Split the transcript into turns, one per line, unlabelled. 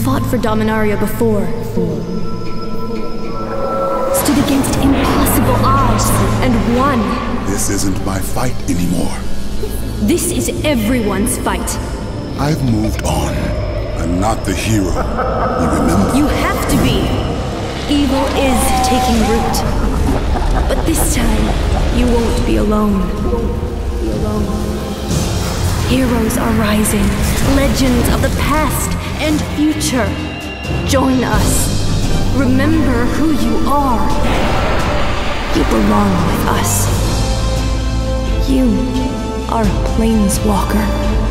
fought for Dominaria before. Stood against impossible odds and won.
This isn't my fight anymore.
This is everyone's fight.
I've moved on. I'm not the hero. You remember?
You have to be. Evil is taking root. But this time, you won't be alone. Heroes are rising. Legends of the past and future. Join us. Remember who you are. You belong with us. You are a planeswalker.